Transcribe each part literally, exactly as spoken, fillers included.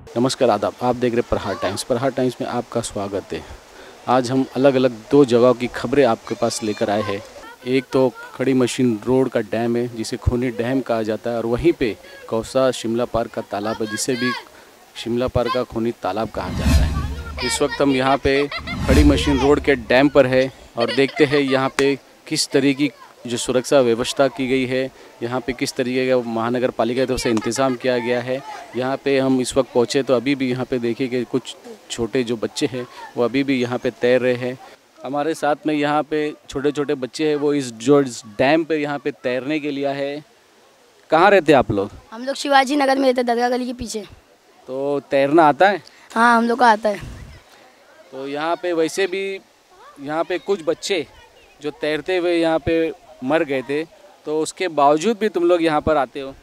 नमस्कार, आदाब। आप देख रहे प्रहार टाइम्स। प्रहार टाइम्स में आपका स्वागत है। आज हम अलग अलग दो जगहों की खबरें आपके पास लेकर आए हैं। एक तो खड़ी मशीन रोड का डैम है जिसे खूनी डैम कहा जाता है, और वहीं पे कौसा शिमला पार्क का तालाब है जिसे भी शिमला पार्क का खूनी तालाब कहा जाता है। इस वक्त हम यहाँ पे खड़ी मशीन रोड के डैम पर है और देखते हैं यहाँ पे किस तरीके की जो सुरक्षा व्यवस्था की गई है, यहाँ पे किस तरीके का महानगर पालिका की तरफ से इंतज़ाम किया गया है। यहाँ पे हम इस वक्त पहुँचे तो अभी भी यहाँ पे देखिए कि कुछ छोटे जो बच्चे हैं वो अभी भी यहाँ पे तैर रहे हैं। हमारे साथ में यहाँ पे छोटे छोटे बच्चे हैं, वो इस जो इस डैम पे यहाँ पे तैरने के लिए है। कहाँ रहते हैं आप लोग? हम लोग शिवाजी नगर में रहते, दरगाह गली के पीछे। तो तैरना आता है? हाँ, हम लोग को आता है। तो यहाँ पे वैसे भी यहाँ पे कुछ बच्चे जो तैरते हुए यहाँ पे मर गए थे, तो उसके बावजूद भी तुम लोग यहाँ पर आते हो?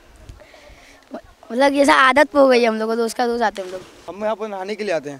मतलब जैसा आदत हो गई है हम लोग को, रोज का रोज आते हैं हम लोग। हम यहाँ पर नहाने के लिए आते हैं।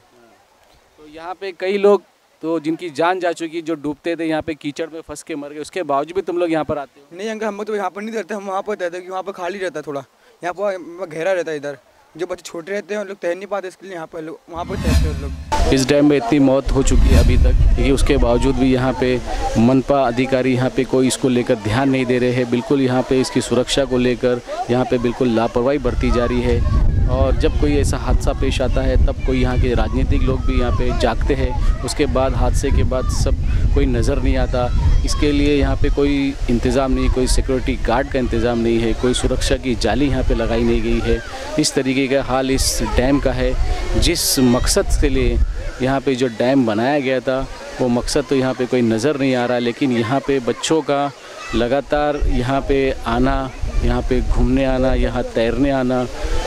तो यहाँ पे कई लोग तो जिनकी जान जा चुकी, जो डूबते थे यहाँ पे कीचड़ में फंस के मर गए, उसके बावजूद भी तुम लोग यहाँ पर आते हो? नहीं अंकल, हम तो यहाँ पर नहीं रहते, हम वहाँ पर रहते हैं क्योंकि वहाँ पर खाली रहता है, थोड़ा यहाँ पर गहरा रहता है। इधर जो बच्चे छोटे रहते हैं उन लोग तैर नहीं पाते, इसके लिए यहाँ पर लोग वहाँ पर तैरते हैं लोग। इस डैम में इतनी मौत हो चुकी है अभी तक, लेकिन उसके बावजूद भी यहाँ पे मनपा अधिकारी यहाँ पे कोई इसको लेकर ध्यान नहीं दे रहे हैं। बिल्कुल यहाँ पे इसकी सुरक्षा को लेकर यहाँ पे बिल्कुल लापरवाही बरती जा रही है। और जब कोई ऐसा हादसा पेश आता है तब कोई यहाँ के राजनीतिक लोग भी यहाँ पे जागते हैं, उसके बाद हादसे के बाद सब कोई नज़र नहीं आता। इसके लिए यहाँ पे कोई इंतज़ाम नहीं, कोई सिक्योरिटी गार्ड का इंतज़ाम नहीं है, कोई सुरक्षा की जाली यहाँ पे लगाई नहीं गई है। इस तरीके का हाल इस डैम का है। जिस मकसद के लिए यहाँ पे जो डैम बनाया गया था वो मकसद तो यहाँ पे कोई नज़र नहीं आ रहा, लेकिन यहाँ पे बच्चों का लगातार यहाँ पे आना, यहाँ पे घूमने आना, यहाँ तैरने आना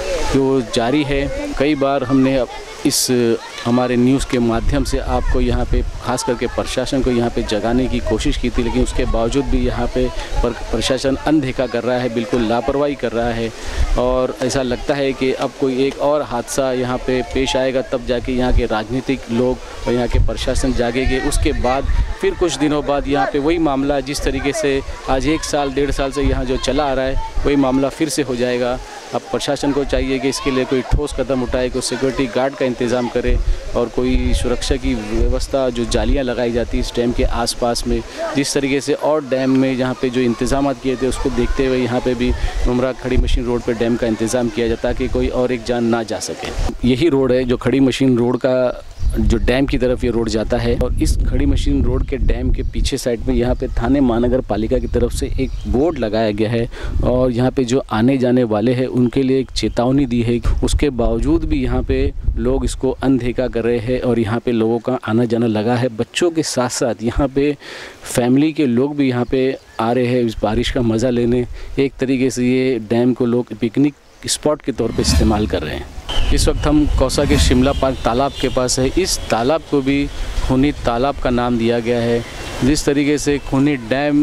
जो जारी है। कई बार हमने इस हमारे न्यूज़ के माध्यम से आपको यहाँ पे खास करके प्रशासन को यहाँ पे जगाने की कोशिश की थी, लेकिन उसके बावजूद भी यहाँ पे पर प्रशासन अनदेखा कर रहा है, बिल्कुल लापरवाही कर रहा है। और ऐसा लगता है कि अब कोई एक और हादसा यहाँ पे पेश आएगा तब जाके यहाँ के राजनीतिक लोग और यहाँ के प्रशासन जागेंगे। उसके बाद फिर कुछ दिनों बाद यहाँ पे वही मामला जिस तरीके से आज एक साल डेढ़ साल से यहाँ जो चला आ रहा है वही मामला फिर से हो जाएगा। अब प्रशासन को चाहिए कि इसके लिए कोई ठोस कदम उठाए, कोई सिक्योरिटी गार्ड का इंतज़ाम करे और कोई सुरक्षा की व्यवस्था, जो जालियां लगाई जाती है इस डैम के आसपास में, जिस तरीके से और डैम में यहाँ पे जो इंतज़ाम किए थे उसको देखते हुए यहाँ पे भी मुमरा खड़ी मशीन रोड पे डैम का इंतज़ाम किया जाता ताकि कोई और एक जान ना जा सके। यही रोड है जो खड़ी मशीन रोड का जो डैम की तरफ ये रोड जाता है, और इस खड़ी मशीन रोड के डैम के पीछे साइड में यहाँ पे थाने महानगर पालिका की तरफ से एक बोर्ड लगाया गया है और यहाँ पे जो आने जाने वाले हैं उनके लिए एक चेतावनी दी है। उसके बावजूद भी यहाँ पे लोग इसको अनदेखा कर रहे हैं और यहाँ पे लोगों का आना जाना लगा है। बच्चों के साथ साथ यहाँ पे फैमिली के लोग भी यहाँ पे आ रहे हैं इस बारिश का मज़ा लेने। एक तरीके से ये डैम को लोग पिकनिक स्पॉट के तौर पे इस्तेमाल कर रहे हैं। इस वक्त हम कौसा के शिमला पार्क तालाब के पास है। इस तालाब को भी खूनी तालाब का नाम दिया गया है। जिस तरीके से खूनी डैम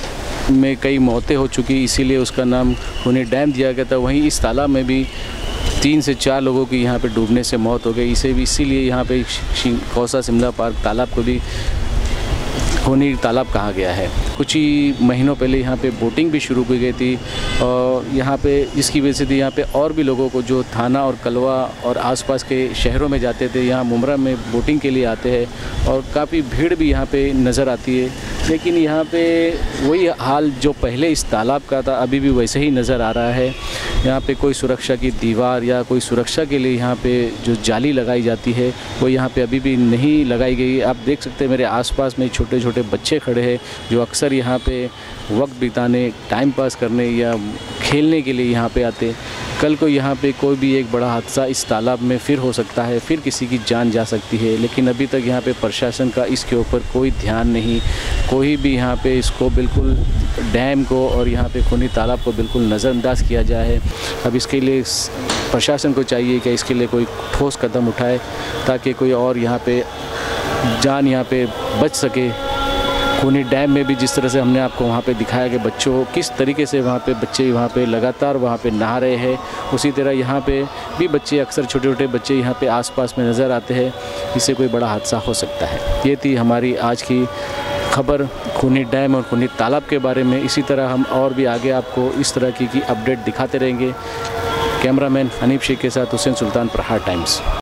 में कई मौतें हो चुकी, इसीलिए उसका नाम खूनी डैम दिया गया था, वहीं इस तालाब में भी तीन से चार लोगों की यहाँ पे डूबने से मौत हो गई। इसे भी इसीलिए यहाँ पे कौसा शिमला पार्क तालाब को भी खूनी तालाब कहा गया है। कुछ ही महीनों पहले यहाँ पे बोटिंग भी शुरू की गई थी और यहाँ पे जिसकी वजह से थी यहाँ पे और भी लोगों को जो थाना और कलवा और आसपास के शहरों में जाते थे यहाँ मुमरा में बोटिंग के लिए आते हैं और काफ़ी भीड़ भी यहाँ पे नज़र आती है। लेकिन यहाँ पे वही हाल जो पहले इस तालाब का था अभी भी वैसे ही नज़र आ रहा है। यहाँ पे कोई सुरक्षा की दीवार या कोई सुरक्षा के लिए यहाँ पे जो जाली लगाई जाती है वो यहाँ पे अभी भी नहीं लगाई गई। आप देख सकते हैं मेरे आसपास में छोटे छोटे बच्चे खड़े हैं जो अक्सर यहाँ पे वक्त बिताने, टाइम पास करने या खेलने के लिए यहाँ पे आते। कल को यहाँ पे कोई भी एक बड़ा हादसा इस तालाब में फिर हो सकता है, फिर किसी की जान जा सकती है, लेकिन अभी तक यहाँ पे प्रशासन का इसके ऊपर कोई ध्यान नहीं। कोई भी यहाँ पे इसको बिल्कुल डैम को और यहाँ पे खूनी तालाब को बिल्कुल नज़रअंदाज किया जाए। अब इसके लिए प्रशासन को चाहिए कि इसके लिए कोई ठोस कदम उठाए ताकि कोई और यहाँ पे जान यहाँ पे बच सके। खूनी डैम में भी जिस तरह से हमने आपको वहाँ पे दिखाया कि बच्चों किस तरीके से वहाँ पे बच्चे वहाँ पे लगातार वहाँ पे नहा रहे हैं, उसी तरह यहाँ पे भी बच्चे, अक्सर छोटे छोटे बच्चे यहाँ पे आसपास में नज़र आते हैं। इससे कोई बड़ा हादसा हो सकता है। ये थी हमारी आज की खबर खूनी डैम और खूनी तालाब के बारे में। इसी तरह हम और भी आगे आपको इस तरह की, की अपडेट दिखाते रहेंगे। कैमरामैन हनीफ शेख के साथ हुसैन सुल्तान, प्रहार टाइम्स।